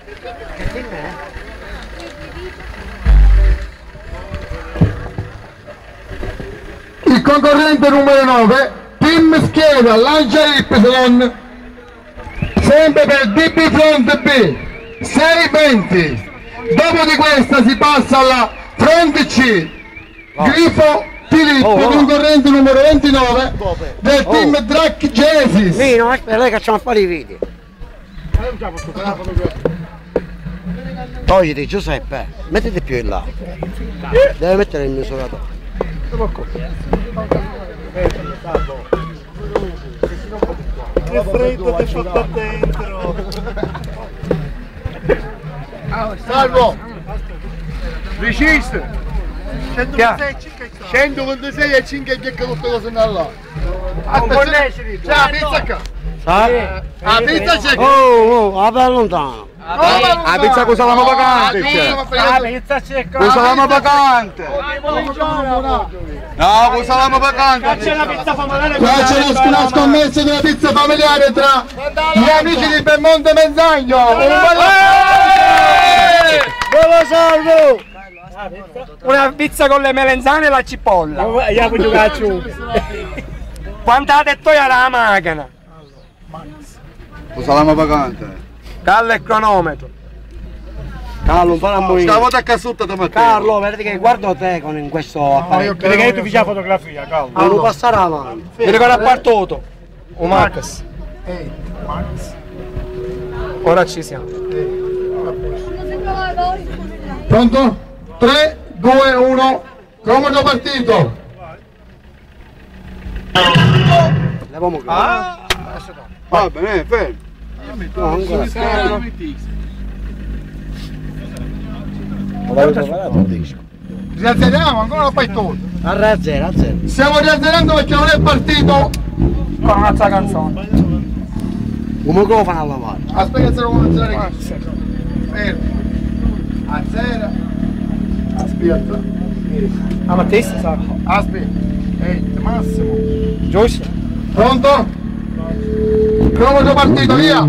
Il concorrente numero 9, Team Scheda, Lancia Y, sempre per DB Front B, 620. Dopo di questa si passa alla Front C, Grifo Filippo, concorrente numero 29 del Team Drag Genesis. Mino, aspetta, lei facciamo fare i video. Togliti Giuseppe, mettiti più in là. Deve mettere il misuratore. Che freddo ti fa qua dentro! Salvo! Preciso! 126 e 5 che tutte cose là! Aspetta, c'è la pizza qua! La pizza c'è qua! Oh, va lontano! La pizza con salame vacante! La pizza c'è qua! Con salame vacante! No, con salame vacante! C'è la pizza familiare! Qua c'è una scommessa di una pizza familiare tra gli amici di Piemonte Mezzagno! Buono Salvo! Una pizza con le melenzane e la cipolla. Quanto ha detto io la macchina? Con salame vacante! Callo il cronometro. Carlo, non fare a morire! Stavo a casutta stamattina! Carlo, vedi che guardo te con questo apparecchio. Vedi che tu fai la fotografia, Carlo! Non passare la mano. Vedi che ha partuto. O Max. Ora ci siamo. Pronto? 3, 2, 1, comodo partito! Leviamo qui. Va bene, fermo! No, ancora. Riazzeriamo, ancora non fai tutto! A zero. Stiamo riazzerando perché non è partito! Con un'altra canzone. Come lo fanno a lavare? Aspetta che se lo vuole azzerare qui! Fermo! Azzera! Aspetta! Ah, ma te sa? Aspetta! Ehi, Massimo! Giusto? Pronto? Comodo partito, via!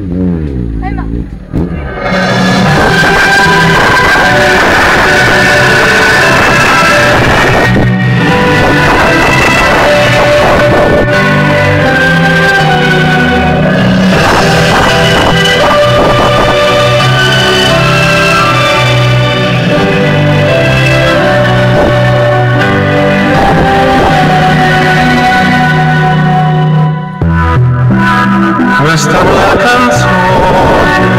Questa è la canzone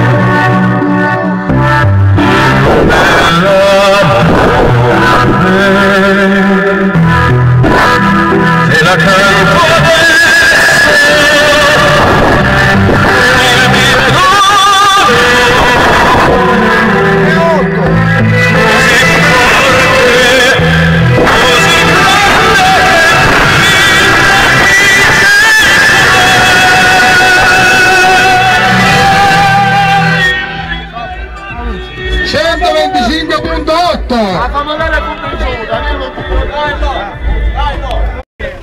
e la canto adesso nel mio cuore così La famosa punta in giù, dai no!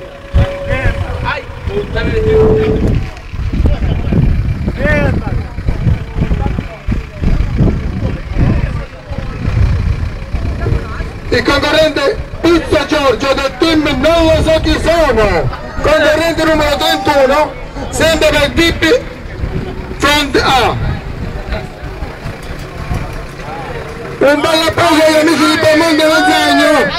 Il concorrente Pizza Giorgio del team Non lo so chi sono, concorrente numero 31, sempre per DB Front A. Un bel applauso agli amici di Piemonte Mezzagno!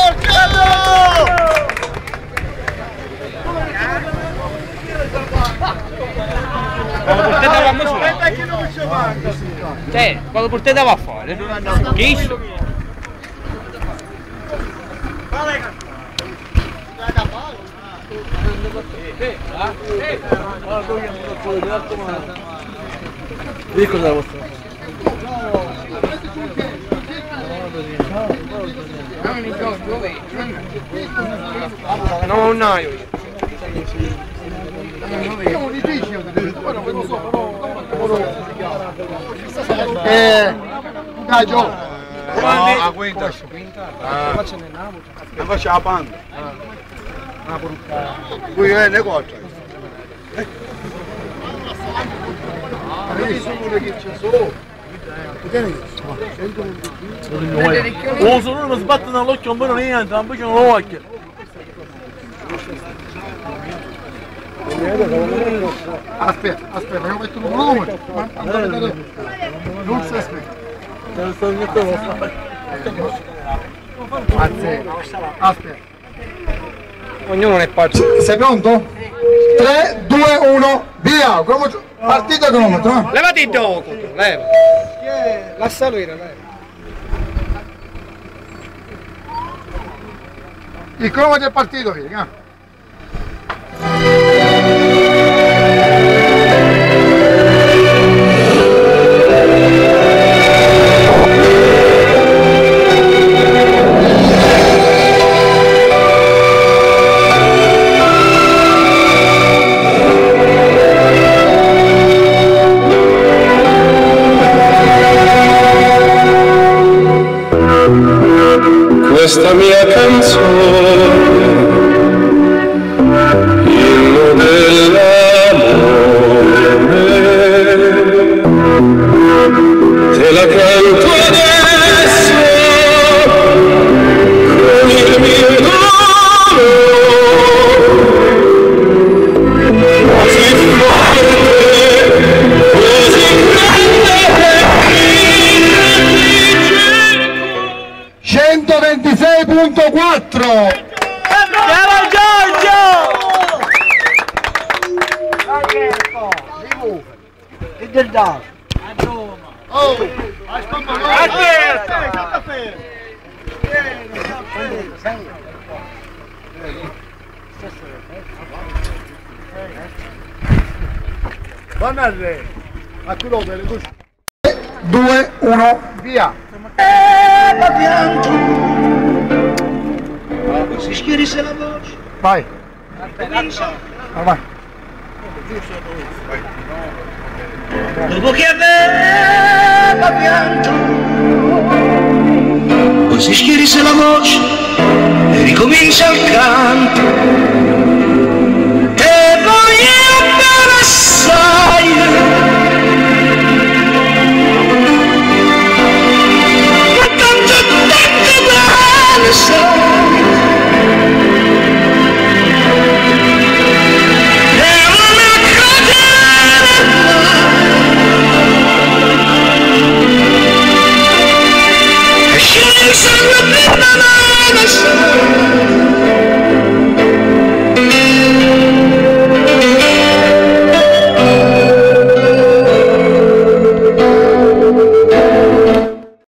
Cioè, quando portate va a fare? Chi? Dico la vostra. Non ho un naio. Gaggio! La quinta. La faccia la panda. Qui è le quattro. Oh, se uno mi sbatte nell'occhio un po' non niente, un po' non l'occhio. Aspetta, io metto un volume. Non si aspetta. Aspetta. Ognuno ne faccia. Sei pronto? 3, 2, 1, via! Partito cronometro. Levati il gioco, leva. La salire, leva. Il cronometro è partito, via. Questa mia canzone, inno dell'amore, te la canto adesso con il mio nome, così forte, così grande che 126.4. Bravo Giorgio! E del dato. Vanno al re. A quello delle luci. 2, 1, via! Si schierisse la voce. Vai! Vai! Dopo che aveva pianto, poi si schierisse la voce e ricomincia il canto. E poi io per assai